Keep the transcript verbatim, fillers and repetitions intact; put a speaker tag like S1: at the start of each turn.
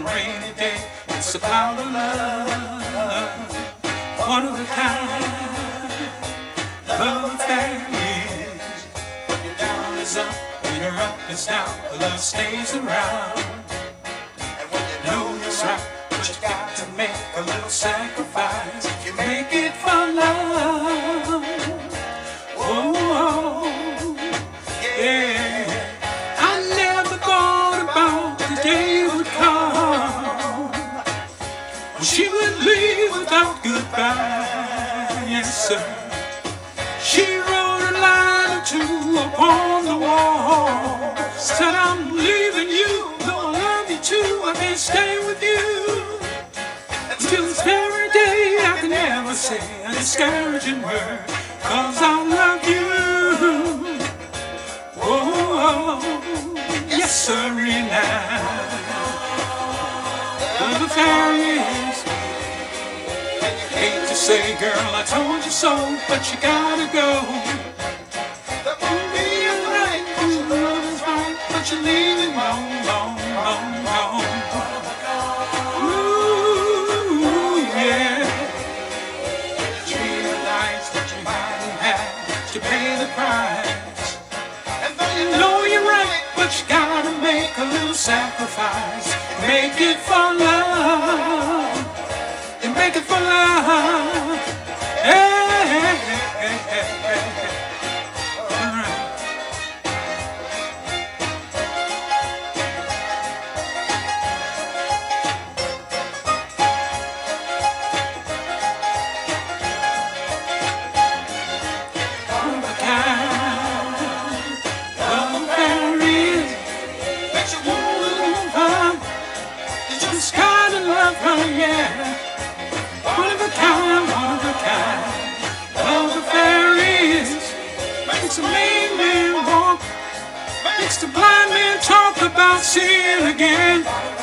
S1: rainy day. It's a power of love, one of a kind. Love affair is when you're down is up, when you're up is down. Love stays around, and when you know you're right, but you got to make a little sacrifice. You make it for love. Oh, yeah. I never thought about the day would come when she would leave without goodbye. Yes, sir. She wrote a line or two upon the wall. Said, I'm leaving you, though I love you too. I can't stay with you until this very day. I can never say a discouraging word, 'cause I love you. Oh, yes, sir, now. Love affair is, hate to say, girl, I told you so, but you gotta go. That won't be right, 'cause your love is right, but you're leaving wrong, wrong, wrong, wrong. Ooh, yeah. You realize that you might have to pay the price, and though you know you're right, but you gotta make a little sacrifice. Make it for love. You make it for love. Hey, hey, hey, hey, hey, hey. All right. One of a kind, love affair is, makes you wanna love her. You just gotta love her, yeah. One of a kind, one of a kind. Love affair is, makes a lame man walk, makes the blind man talk about seeing again.